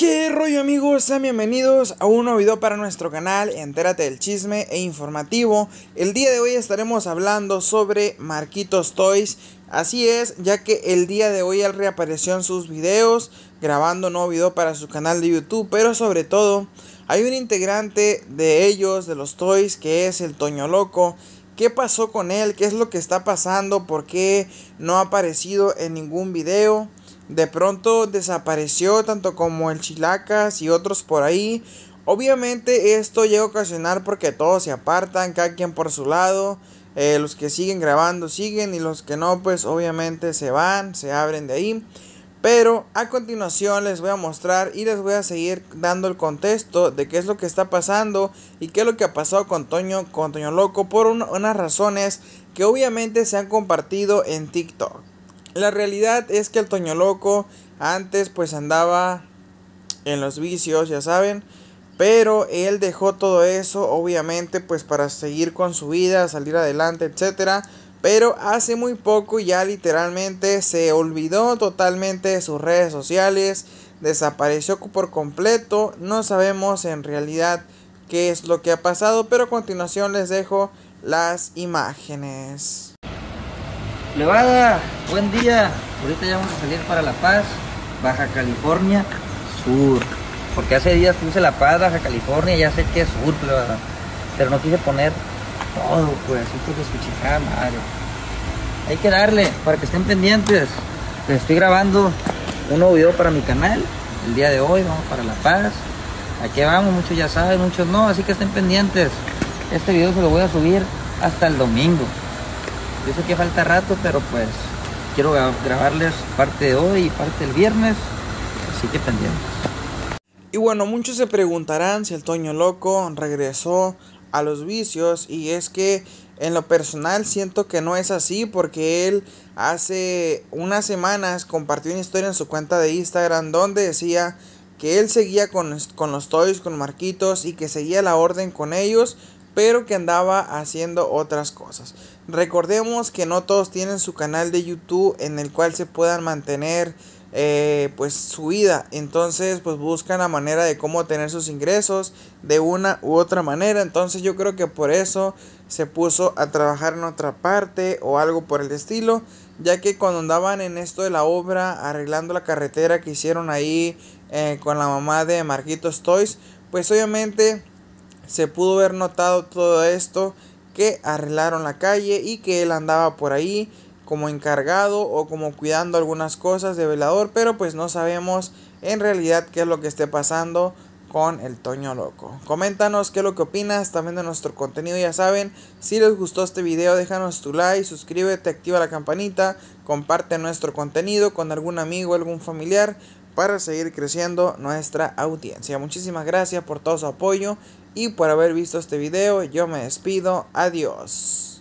¿Qué rollo, amigos? Sean bienvenidos a un nuevo video para nuestro canal. Entérate del chisme e informativo. El día de hoy estaremos hablando sobre Marquitos Toys. Así es, ya que el día de hoy él reapareció en sus videos, grabando un nuevo video para su canal de YouTube. Pero sobre todo, hay un integrante de ellos, de los Toys, que es el Toño Loco. ¿Qué pasó con él? ¿Qué es lo que está pasando? ¿Por qué no ha aparecido en ningún video? De pronto desapareció, tanto como el Chilacas y otros por ahí. Obviamente esto llega a ocasionar porque todos se apartan, cada quien por su lado. Los que siguen grabando siguen y los que no, pues obviamente se van, se abren de ahí. Pero a continuación les voy a mostrar y les voy a seguir dando el contexto de qué es lo que está pasando y qué es lo que ha pasado con Toño Loco por unas razones que obviamente se han compartido en TikTok. La realidad es que el Toño Loco antes pues andaba en los vicios, ya saben, pero él dejó todo eso obviamente pues para seguir con su vida, salir adelante, etcétera. Pero hace muy poco ya literalmente se olvidó totalmente de sus redes sociales, desapareció por completo. No sabemos en realidad qué es lo que ha pasado, pero a continuación les dejo las imágenes. Levada, buen día. Ahorita ya vamos a salir para La Paz, Baja California Sur. Porque hace días puse La Paz, Baja California, ya sé que es sur, pero no quise poner todo, pues, así porque escuché, madre. Hay que darle, para que estén pendientes. Les estoy grabando un nuevo video para mi canal. El día de hoy vamos para La Paz. Aquí vamos, muchos ya saben, muchos no, así que estén pendientes. Este video se lo voy a subir hasta el domingo. Yo sé que falta rato, pero pues quiero grabarles parte de hoy y parte del viernes, así que pendientes. Y bueno, muchos se preguntarán si el Toño Loco regresó a los vicios, y es que en lo personal siento que no es así, porque él hace unas semanas compartió una historia en su cuenta de Instagram donde decía que él seguía con los Toys, con Marquitos, y que seguía la orden con ellos, pero que andaba haciendo otras cosas. Recordemos que no todos tienen su canal de YouTube en el cual se puedan mantener pues su vida. Entonces pues buscan la manera de cómo tener sus ingresos de una u otra manera. Entonces yo creo que por eso se puso a trabajar en otra parte o algo por el estilo, ya que cuando andaban en esto de la obra, arreglando la carretera que hicieron ahí con la mamá de Marquitos Toys, pues obviamente se pudo haber notado todo esto, que arreglaron la calle y que él andaba por ahí como encargado o como cuidando algunas cosas de velador, pero pues no sabemos en realidad qué es lo que esté pasando con el Toño Loco. Coméntanos qué es lo que opinas también de nuestro contenido. Ya saben, si les gustó este video, déjanos tu like, suscríbete, activa la campanita, comparte nuestro contenido con algún amigo, algún familiar, para seguir creciendo nuestra audiencia. Muchísimas gracias por todo su apoyo y por haber visto este video. Yo me despido. Adiós.